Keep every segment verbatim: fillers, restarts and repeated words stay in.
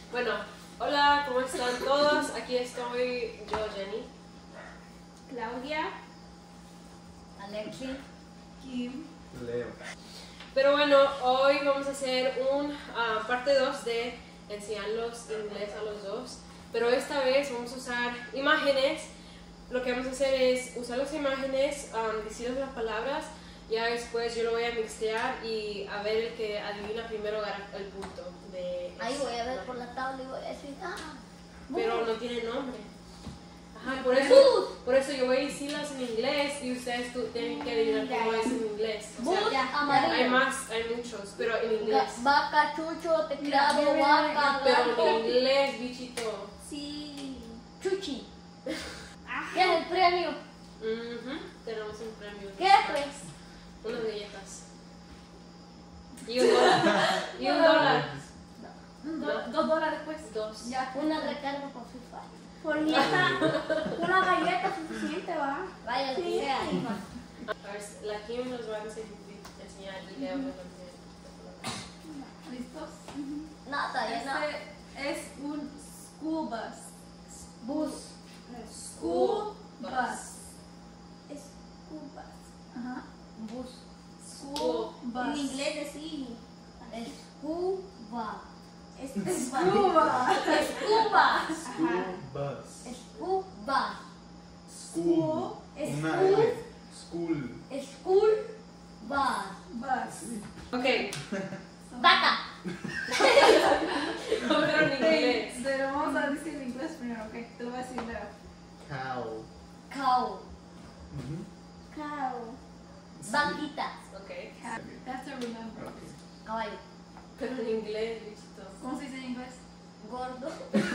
Bueno, hola, ¿cómo están todos? Aquí estoy yo, Jenny, Claudia, Alexi, Kim, Leo. Pero bueno, hoy vamos a hacer un uh, parte dos de enseñarlos inglés a los dos. Pero esta vez vamos a usar imágenes. Lo que vamos a hacer es usar las imágenes, um, decirles las palabras. Ya después yo lo voy a mixtear y a ver el que adivina primero gana el punto. De ahí voy a ver por la tabla y voy a decir, ah, Pero no tiene nombre. Ajá, por eso, por eso yo voy a decirlas en inglés y ustedes tú, tienen que adivinar cómo es en inglés. O sea, ya, amarillo. hay más, hay muchos, pero en inglés. Vaca, chucho, teclado, vaca, Pero gato. en inglés, bichito. sí, Chuchi. ajá, ¿Qué es el premio? Ujú, tenemos un premio. ¿Qué pues? Unas galletas. Y un dólar. Y un dólar. Do- dos dólares pues. Dos. Ya, Una recarga por Free Fire. por nieta, una galleta suficiente, va. Vaya, lo que Sí. sea. A ver, la Kim nos va a enseñar y Leo nos va a enseñar. ¿Listos? No, todavía no. Este es un school bus. Bus. School bus. Es school bus. Ajá. Bus. School bus. En inglés sí. Escuba. Es scuba. Escuba. School bus. Escuba. School. Es Una school. L. School. School bus. Bus. Ok, Vaca. pero en inglés. Pero vamos a decir en inglés primero, ok. Te lo voy a decir Leo. Cow. Cow. Ujú. Cow. Vaquita. Ok, Cat. That's to remember. Okay. Caballo. pero en inglés, bichito. ¿Cómo se dice en inglés? Gordo.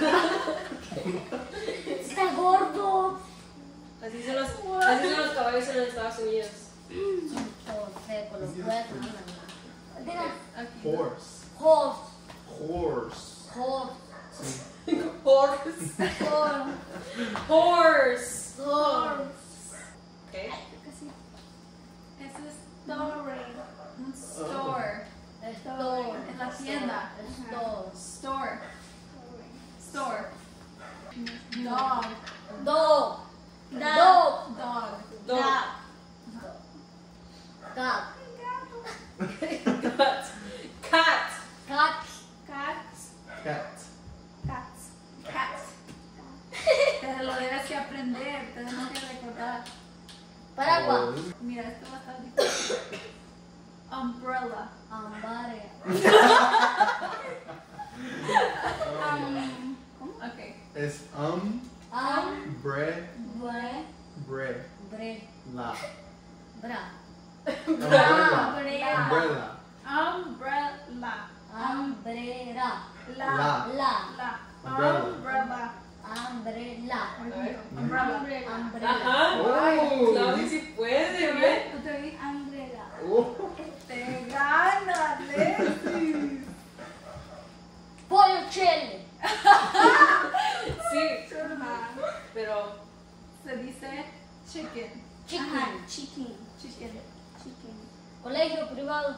Está gordo. Así son los, así son los caballos en los Estados Unidos. Todo seco, los huesos. Diga. Aquí. Horse. Horse. Horse. Horse. Sí. Horse. Horse. Horse. Horse. Ok. Casi. Eso es store. Un store. Store. En la tienda. Store. Store. Store. Dog. Dog. Dog. Dog. Dog. Dog. Cat. Cat. Cat. Cat. Cats. Cat. Cats. Cats. Te lo debes que aprender, tenemos que recordar. Paraguas. Mira, esto va a estar difícil. Umbrella. Ambarea. Um, ¿Cómo? Ok. Es um, Am. bre, Bre. bre, Bre. la. Bra. Umbrella. Umbrella. Umbrella. Umbrella. Umbrella. La. La. La. La. Umbrella. Umbrella. Umbrella. ver. Umbrella. Umbrella. Ajá. Oh, Claudia sí puede, ¿Te ¿ves? ves? ¿Tú te ves? Umbrella. Oh. Te ganas, Leslie. Pollo chile. Sí, Ajá. pero Se dice chicken. Chicken. Ajá, chicken. Chicken. Chicken. Colegio privado.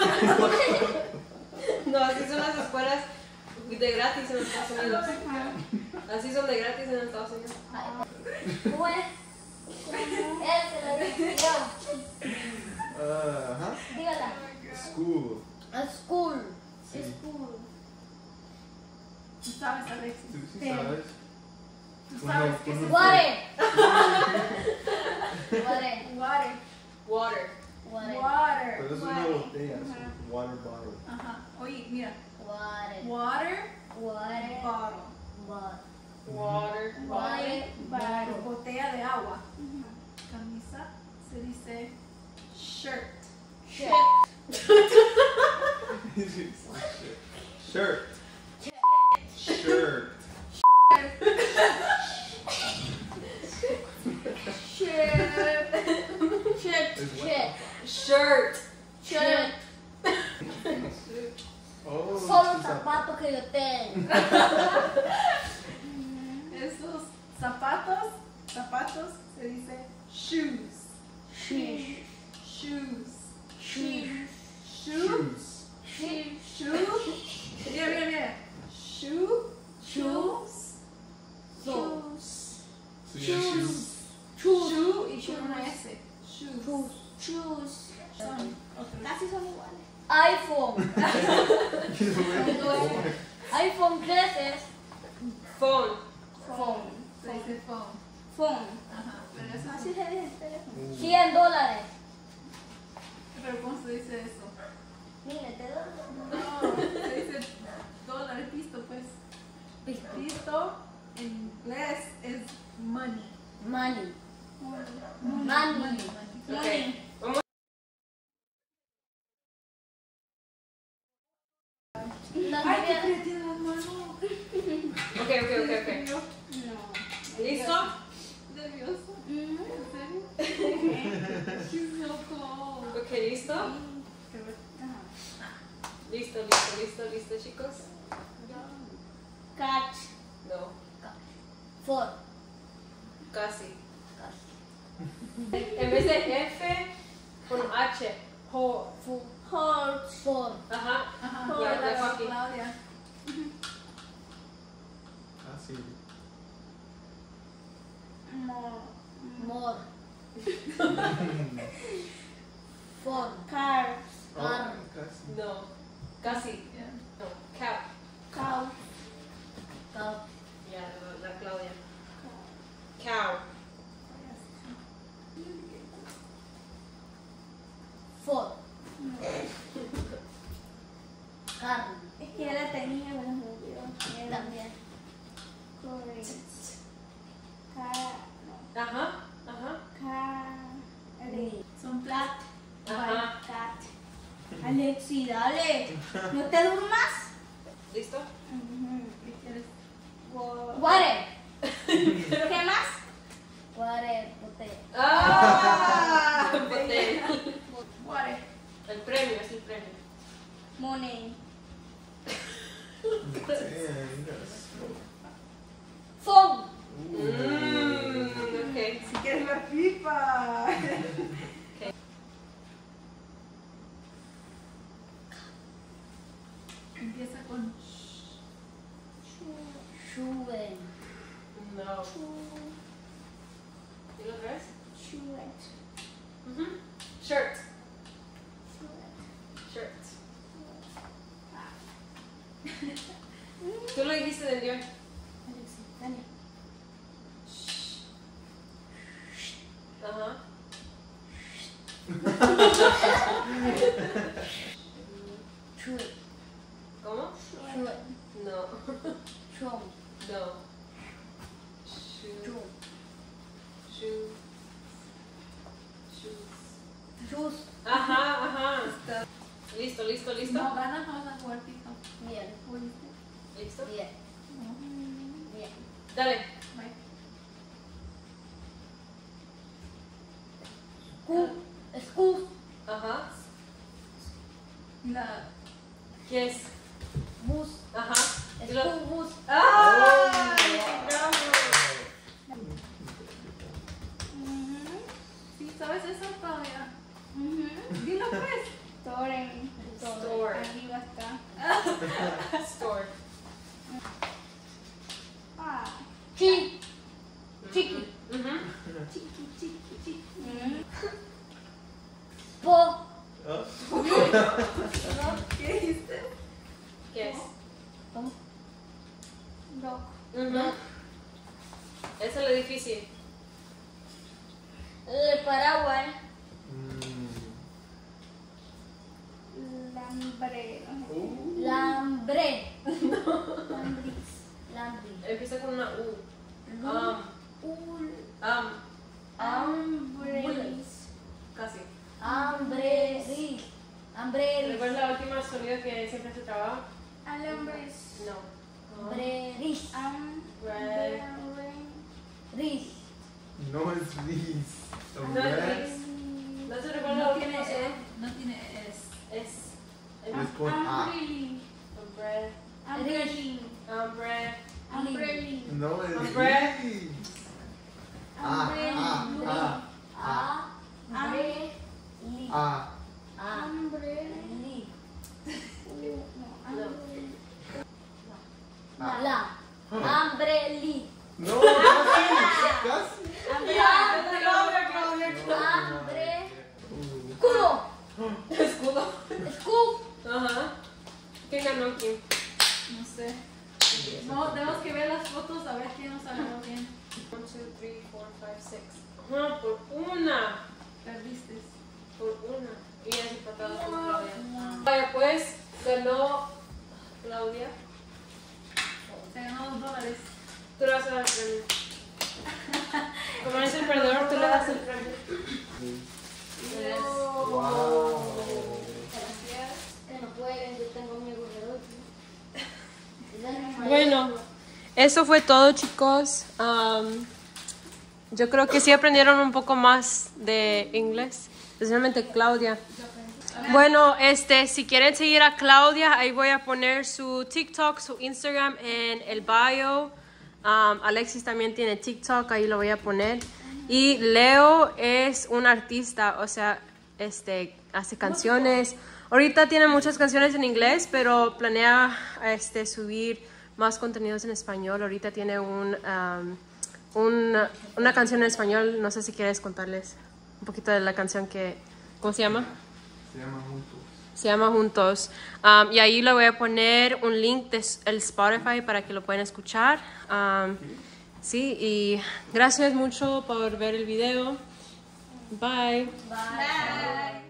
no, así son las escuelas de gratis en los Estados Unidos. Así son de gratis en los Estados Unidos. ¿Cómo es? Él se lo dice yo. Uh, Ajá. Dígala. School. A school. Sí. School. ¿Tú sabes, Alexis? ¿Tú sí Sí. sabes? ¿Tú sabes qué es Uno- Water. Water. Water. Water. Water. Water. Pero es una Water. botella, Ajá. sí. Water bottle. Ajá. Oye, mira. Water. Water Water. bottle. Water. Water. Water. Bottle. Botella de agua. Camisa se dice shirt. Shirt. Shirt. Shirt. Shirt. Shirt. Es Shirt. Shirt. Shirt. Oh, Son los tus zapatos que yo tengo. Esos zapatos, zapatos se dice shoes. Shoes. Shoes. Shoes. Shoes. Shoes. Shoe. Mira, mira, mira. Shoe. Shoes. Shoes. So yeah, shoes. Shoe y con una S. Shoes. Shoes. Shoes. Son otros. Casi son iguales. iPhone. iPhone trece. Phone. Phone. Se dice phone. Phone. Ajá. Pero eso Así sí. se dice el teléfono. Ooh. cien dólares. Pero ¿cómo se dice eso? Mire, te doy. No, se dice dólares, pisto, pues. Pisto. Pisto en inglés es money. Money. Money. Money. Ok. Vamos. Las Ay, qué novias- fría tiene las manos. Ok, ok, ok, ok. No. ¿Listo? Nervioso. Mm. ¿En serio? She's so cold. Ok, ¿listo? Ajá. Listo, listo, listo, listo, chicos. Catch. No, For. casi. En vez de F, con H. Ho. For. Horse. For. Ajá. Ajá. Ya, la dejo aquí. Claudia. Casi. More. More. For. Cars. Oh, Car. casi. No, casi. Yeah. No, cow. Cow. Cow. Ya, la, la Claudia. Cow. For. Carne. Es que ya la tenía, pero me olvidó. También. Correcto. Ajá, ajá. Son plat. Ajá. Cat. Alexi, dale. ¿No te durmas? ¿Listo? ¿Qué quieres? Water. ¿Qué más? Water, botella. ¡Ah! Botella. Water. El premio, es el premio. Money. Damn, you gotta smoke. Phone. Mmm, ok. Si quieres la pipa. Empieza con sh. Shoe. No. ¿Y lo ves? Ujú. Shirt. Shirt. Tú lo dijiste del Dios. Alexi, dale. Ajá. Shoe. ¿Cómo? Shoe. No. Shoe. No. Shoe. Shoe. Shoe. Shoes. Shoes. Ajá, ajá. Listo, listo, listo. No, ganas, vamos a jugar pico. Bien. ¿Oíste? ¿Listo? Bien. No. Bien. Dale. Bye. Cu. School. Ajá. La. ¿Qué es? Bus. Ajá. Y lo- School bus. ¡Ah! ¡Bravo! ¿Sí sabes eso, Claudia? Mhm. Dilo pues. Store. Store. Arriba está. Store. Ah. Chi. Chiqui. Ujú. Chiqui, chiqui, chiqui. Mm. Po. Oh. ¿Qué dijiste? ¿Qué es? ¿Cómo? Dog. Ujú. Eso es lo difícil. El paraguas. Mm. Lambre. Ooh. Lambre. Lambris. Lambris. Empieza con una U. Lu- Um, ul- um, Ambreris. casi. Ambreris. Ambreris. ¿Recuerdas la última sonido que siempre se trababa? Alambres. No. Ambreris. Red. Ambreris. No es Reese. A No es rat Reese. ¿No se recuerda la No última tiene sonido? E. No tiene S. Es. es con A. Ambreris. Umbre. Ambreris. Umbre. Ambreris. No es Umbre. Reese. A, A, A, A. Ambreris. A. Ambreris. No. La. Umbrelli. No, casi, casi. Claudia, Claudia, Hambre. Escudo. Escudo. Escudo. Ajá. ¿Quién ganó quién? No sé. No, tenemos que ver las fotos a ver quién nos agarró bien. one, two, three, four, five, six. Ajá, por una. Perdiste. Por una. Y ya se empatado con Claudia. Vaya, pues ganó Claudia. Se ganó dos dólares. Tú le vas a dar el premio. Como eres el perdedor, tú le das el premio. Yes. Wow. Que no pueden, yo tengo mi corredor. Bueno, eso fue todo, chicos. Um, yo creo que sí aprendieron un poco más de inglés, especialmente Claudia. Bueno, este, si quieren seguir a Claudia, ahí voy a poner su TikTok, su Instagram en el bio. Um, Alexis también tiene TikTok, ahí lo voy a poner. Y Leo es un artista, o sea, este, hace canciones. Ahorita tiene muchas canciones en inglés, pero planea este, subir más contenidos en español. Ahorita tiene un, um, una, una canción en español. No sé si quieres contarles un poquito de la canción que... ¿Cómo se llama? Se llama Juntos. Se llama Juntos. Um, y ahí le voy a poner un link del Spotify para que lo puedan escuchar. Um, sí, y gracias mucho por ver el video. Bye. Bye.